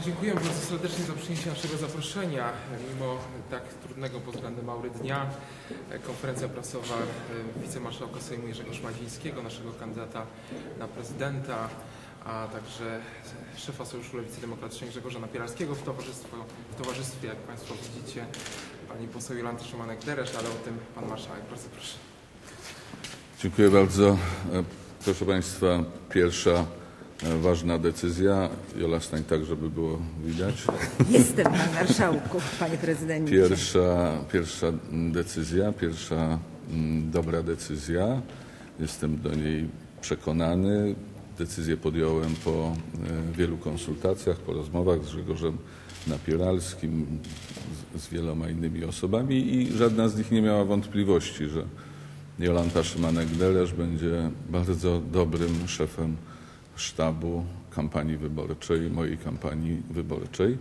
dziękuję bardzo serdecznie za przyjęcie naszego zaproszenia. Mimo tak trudnego pod względem aury dnia, konferencja prasowa wicemarszałka Sejmu Jerzego Szmadzińskiego, naszego kandydata na prezydenta, a także szefa Sojuszu Lewicy Demokratycznej Grzegorza Napieralskiego w towarzystwie, jak Państwo widzicie, pani poseł Jolanty Szymanek-Deresz, ale o tym pan marszałek. Bardzo proszę. Dziękuję bardzo. Proszę Państwa, pierwsza ważna decyzja. Jola, stań tak, żeby było widać. Jestem, panie marszałku, panie prezydencie. Pierwsza decyzja, pierwsza dobra decyzja. Jestem do niej przekonany. Decyzję podjąłem po wielu konsultacjach, po rozmowach z Grzegorzem Napieralskim, z wieloma innymi osobami i żadna z nich nie miała wątpliwości, że Jolanta Szymanek-Deresz będzie bardzo dobrym szefem sztabu kampanii wyborczej, mojej kampanii wyborczej.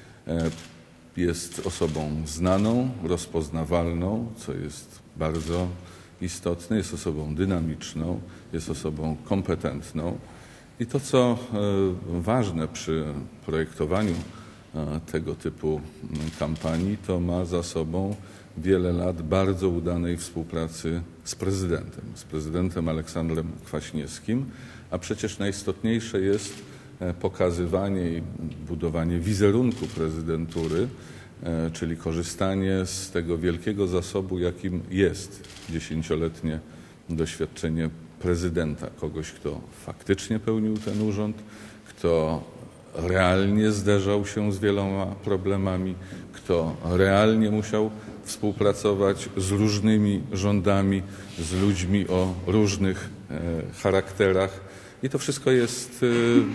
Jest osobą znaną, rozpoznawalną, co jest bardzo istotne, jest osobą dynamiczną, jest osobą kompetentną. I to, co ważne przy projektowaniu tego typu kampanii, to ma za sobą wiele lat bardzo udanej współpracy z prezydentem Aleksandrem Kwaśniewskim, a przecież najistotniejsze jest pokazywanie i budowanie wizerunku prezydentury, czyli korzystanie z tego wielkiego zasobu, jakim jest 10-letnie doświadczenie prezydenta, kogoś, kto faktycznie pełnił ten urząd, kto realnie zderzał się z wieloma problemami, kto realnie musiał współpracować z różnymi rządami, z ludźmi o różnych charakterach. I to wszystko jest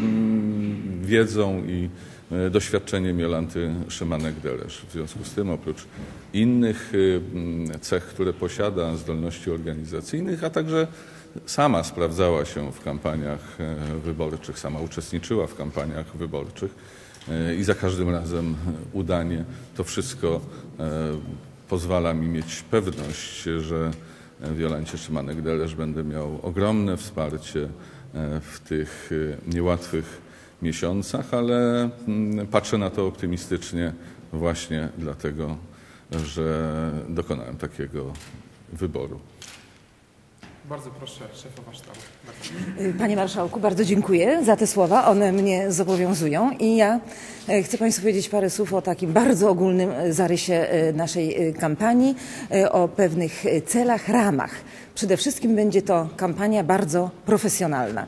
wiedzą i doświadczeniem Jolanty Szymanek-Deresz. W związku z tym oprócz innych cech, które posiada, zdolności organizacyjnych, a także sama sprawdzała się w kampaniach wyborczych, sama uczestniczyła w kampaniach wyborczych i za każdym razem udanie. To wszystko pozwala mi mieć pewność, że w Jolancie Szymanek-Deresz będę miał ogromne wsparcie w tych niełatwych miesiącach, ale patrzę na to optymistycznie właśnie dlatego, że dokonałem takiego wyboru. Bardzo proszę szefowa sztabu. Panie marszałku, bardzo dziękuję za te słowa. One mnie zobowiązują i ja chcę Państwu powiedzieć parę słów o takim bardzo ogólnym zarysie naszej kampanii, o pewnych celach, ramach. Przede wszystkim będzie to kampania bardzo profesjonalna.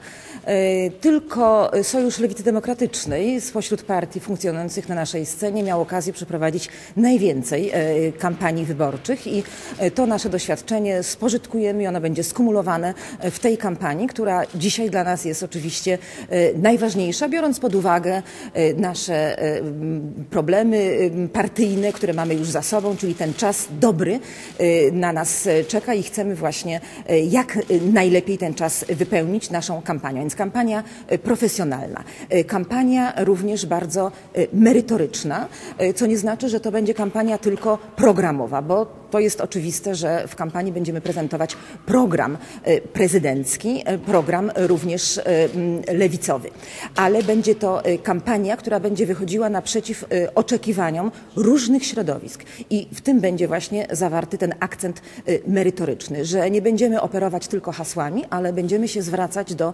Tylko Sojusz Lewicy Demokratycznej spośród partii funkcjonujących na naszej scenie miał okazję przeprowadzić najwięcej kampanii wyborczych i to nasze doświadczenie spożytkujemy i ono będzie skumulowane w tej kampanii, która dzisiaj dla nas jest oczywiście najważniejsza, biorąc pod uwagę nasze problemy partyjne, które mamy już za sobą, czyli ten czas dobry na nas czeka i chcemy właśnie jak najlepiej ten czas wypełnić naszą kampanią. Więc kampania profesjonalna, kampania również bardzo merytoryczna, co nie znaczy, że to będzie kampania tylko programowa, bo to jest oczywiste, że w kampanii będziemy prezentować program prezydencki, program również lewicowy. Ale będzie to kampania, która będzie wychodziła naprzeciw oczekiwaniom różnych środowisk. I w tym będzie właśnie zawarty ten akcent merytoryczny, że nie będziemy operować tylko hasłami, ale będziemy się zwracać do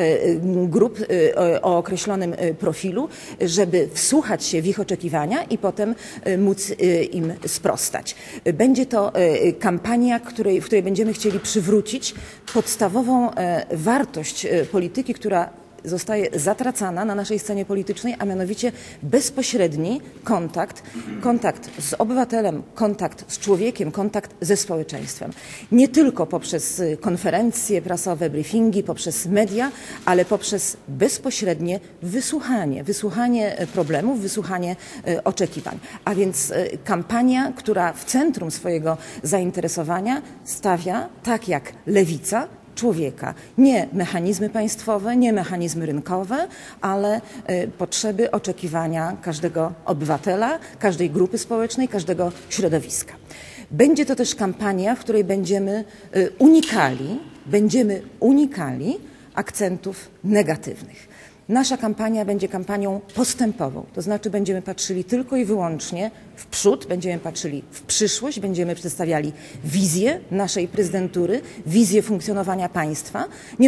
grup o określonym profilu, żeby wsłuchać się w ich oczekiwania i potem móc im sprostać. Będzie to kampania, w której będziemy chcieli przywrócić podstawową wartość polityki, która zostaje zatracana na naszej scenie politycznej, a mianowicie bezpośredni kontakt z obywatelem, kontakt z człowiekiem, kontakt ze społeczeństwem. Nie tylko poprzez konferencje prasowe, briefingi, poprzez media, ale poprzez bezpośrednie wysłuchanie problemów, wysłuchanie oczekiwań. A więc kampania, która w centrum swojego zainteresowania stawia, tak jak lewica, człowieka. Nie mechanizmy państwowe, nie mechanizmy rynkowe, ale potrzeby, oczekiwania każdego obywatela, każdej grupy społecznej, każdego środowiska. Będzie to też kampania, w której będziemy unikali akcentów negatywnych. Nasza kampania będzie kampanią postępową, to znaczy będziemy patrzyli tylko i wyłącznie w przód, będziemy patrzyli w przyszłość, będziemy przedstawiali wizję naszej prezydentury, wizję funkcjonowania państwa. Nie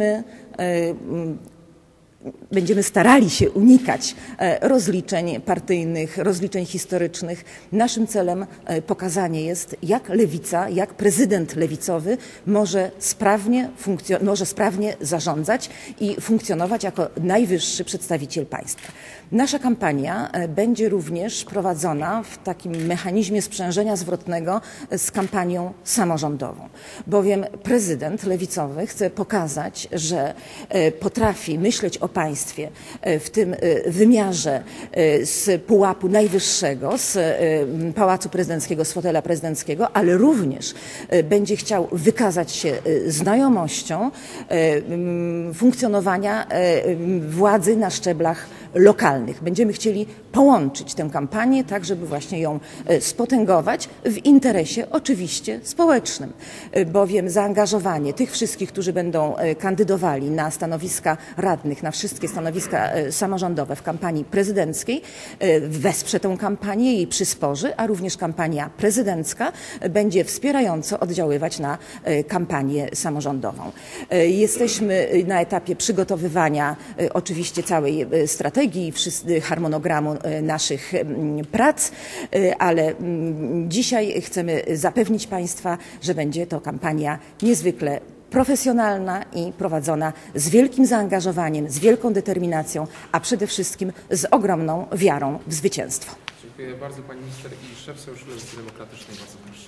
będziemy starali się unikać rozliczeń partyjnych, rozliczeń historycznych. Naszym celem pokazanie jest, jak lewica, jak prezydent lewicowy może sprawnie zarządzać i funkcjonować jako najwyższy przedstawiciel państwa. Nasza kampania będzie również prowadzona w takim mechanizmie sprzężenia zwrotnego z kampanią samorządową, bowiem prezydent lewicowy chce pokazać, że potrafi myśleć o państwie w tym wymiarze z pułapu najwyższego, z Pałacu Prezydenckiego, z fotela prezydenckiego, ale również będzie chciał wykazać się znajomością funkcjonowania władzy na szczeblach lokalnych. Będziemy chcieli połączyć tę kampanię tak, żeby właśnie ją spotęgować w interesie oczywiście społecznym, bowiem zaangażowanie tych wszystkich, którzy będą kandydowali na stanowiska radnych, na wszystkie stanowiska samorządowe w kampanii prezydenckiej wesprze tę kampanię, jej przysporzy, a również kampania prezydencka będzie wspierająco oddziaływać na kampanię samorządową. Jesteśmy na etapie przygotowywania oczywiście całej strategii, harmonogramu naszych prac, ale dzisiaj chcemy zapewnić Państwa, że będzie to kampania niezwykle profesjonalna i prowadzona z wielkim zaangażowaniem, z wielką determinacją, a przede wszystkim z ogromną wiarą w zwycięstwo. Dziękuję bardzo Pani Minister i szef Sojuszu Lewicy Demokratycznej. Bardzo proszę.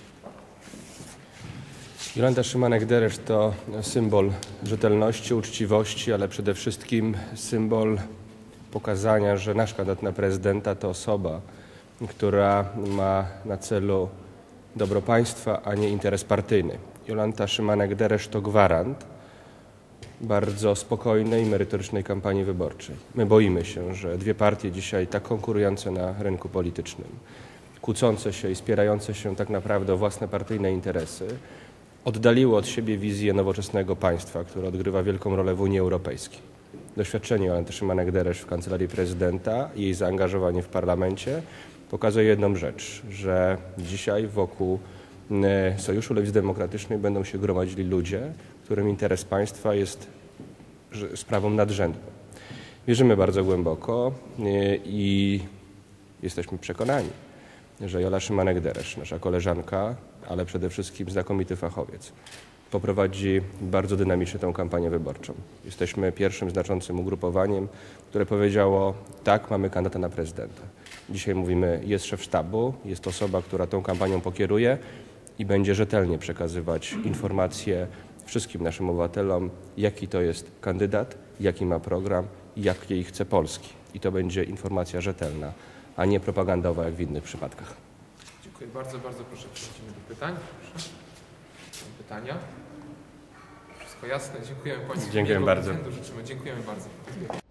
Jolanta Szymanek-Deresz to symbol rzetelności, uczciwości, ale przede wszystkim symbol pokazania, że nasz kandydat na prezydenta to osoba, która ma na celu dobro państwa, a nie interes partyjny. Jolanta Szymanek-Deresz to gwarant bardzo spokojnej i merytorycznej kampanii wyborczej. My boimy się, że dwie partie dzisiaj tak konkurujące na rynku politycznym, kłócące się i spierające się tak naprawdę o własne partyjne interesy, oddaliło od siebie wizję nowoczesnego państwa, które odgrywa wielką rolę w Unii Europejskiej. Doświadczenie Jolanty Szymanek-Deresz w Kancelarii Prezydenta i jej zaangażowanie w parlamencie pokazuje jedną rzecz, że dzisiaj wokół Sojuszu Lewicy Demokratycznej będą się gromadzili ludzie, którym interes państwa jest sprawą nadrzędną. Wierzymy bardzo głęboko i jesteśmy przekonani, że Jola Szymanek-Deresz, nasza koleżanka, ale przede wszystkim znakomity fachowiec, poprowadzi bardzo dynamicznie tę kampanię wyborczą. Jesteśmy pierwszym znaczącym ugrupowaniem, które powiedziało: tak, mamy kandydata na prezydenta. Dzisiaj mówimy, jest szef sztabu, jest osoba, która tą kampanią pokieruje i będzie rzetelnie przekazywać informacje wszystkim naszym obywatelom, jaki to jest kandydat, jaki ma program, jakiej chce Polski. I to będzie informacja rzetelna, a nie propagandowa jak w innych przypadkach. Dziękuję bardzo, bardzo proszę. Przechodzimy do pytań. Proszę. Pytania? Wszystko jasne. Dziękujemy Państwu. Dziękuję bardzo. Życzymy. Dziękujemy bardzo.